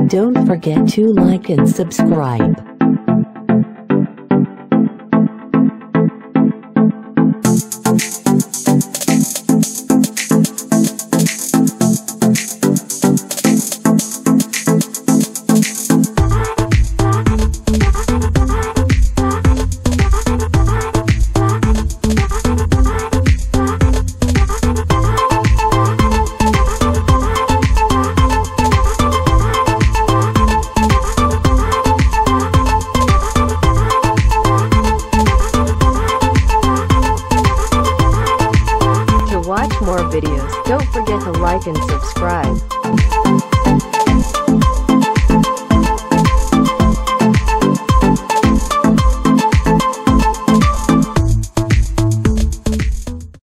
Don't forget to like and subscribe. To watch more videos, don't forget to like and subscribe.